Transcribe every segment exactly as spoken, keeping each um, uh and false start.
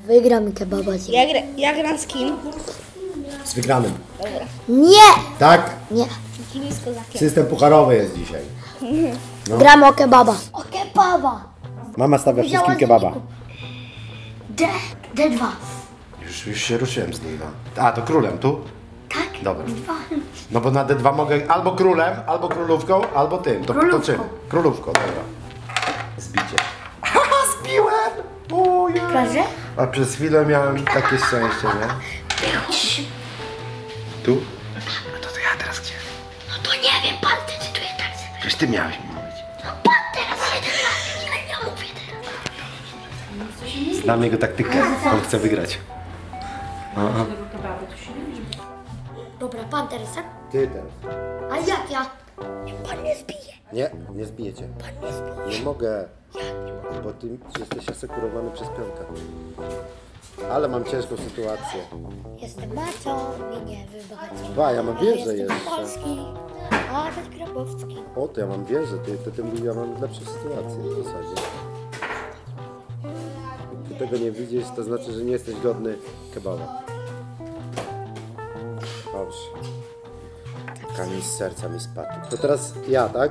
Wygram kebaba z nim. Ja, gra, ja gram z kim? Z wygranym. Dobra. Nie! Tak? Nie. Kim jest kozakiem? System pucharowy jest dzisiaj. No. Gramy o kebaba. O kebaba! Mama stawia wszystkim kebaba. D, D dwa. Już, już się ruszyłem z nim. No. A, to królem tu? Tak? Dobra. Dwa. No bo na D dwa mogę albo królem, albo królówką, albo tym. To, to Królówką. czym? Królówką, dobra. Zbicie. Haha, zbiłem! Ojej. Proszę? A przez chwilę miałem takie szczęście, nie? Tu? No to, to ja teraz gdzie? No to nie wiem, pan decyduje tak. Przecież ty miałeś mi mówić. No pan teraz jeden raz. Ja, ja mówię teraz. Znam jego taktykę. On chce wygrać. Aha. Dobra, pan teraz, tak? Ty teraz. A jak ja? Pan nie zbije. Nie, nie zbijecie. Pan nie zbije. Nie mogę, bo ty jesteś asekurowany przez pionka. Ale mam ciężką sytuację. Jestem Macio, mnie nie wybaczy. Ba, ja mam wieżę Jestem jeszcze. Polski, a ten Grabowski. O, to ja mam wieżę, ty, ty tym ja mam lepszą sytuację w zasadzie. Jak ty tego nie widzisz, to znaczy, że nie jesteś godny kebaba. Dobrze. Kamień z serca mi spadł. To teraz ja, tak?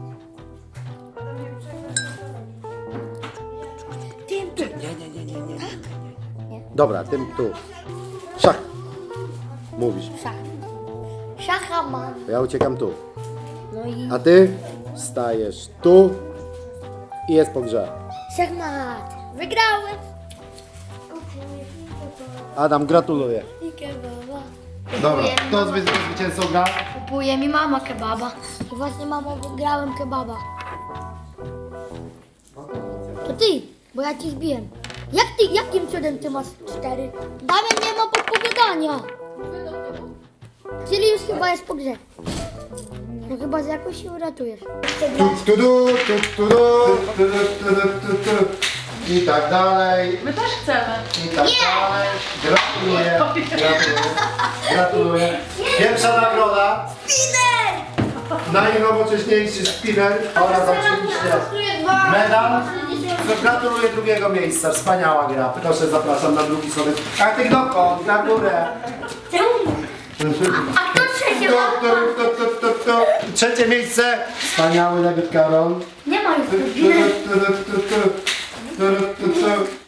Tym tu. Nie, nie, nie, nie, nie. nie. Dobra, tym tu. Szach. Mówisz. Szach. Szacha mam. Ja uciekam tu. No i A ty stajesz tu i jest po grze. szachmat. Wygrałem. Adam, gratuluję. I kebaba. Dobra, kto z zwycięzcą gra? Kupuje mi mama kebaba. I właśnie mamo wygrałem kebaba. To ty, bo ja ci zbiłem. Jak ty, jakim cudem ty masz cztery? Damian nie ma podpowiadania. Czyli już chyba jest po grze. No chyba z jakoś się uratujesz. Tu, tu, du, tu, tu, du, tu, du, tu, du, tu, tu. I tak dalej. My też chcemy. I tak dalej. Gratuluję. Gratuluję. Gratuluję. Pierwsza nagroda. Spinner! Najnowocześniejszy spinner oraz oczywiście medal. Gratuluję drugiego miejsca. Wspaniała gra. Proszę, zapraszam na drugi sobie. A ty dokąd? Na górę. A kto trzecie To, ma? to, to, to, to, to. Trzecie miejsce. Wspaniały David Karol. Nie ma już Tu, tu, spinner. tu, tu, tu, tu, tu, tu, tu.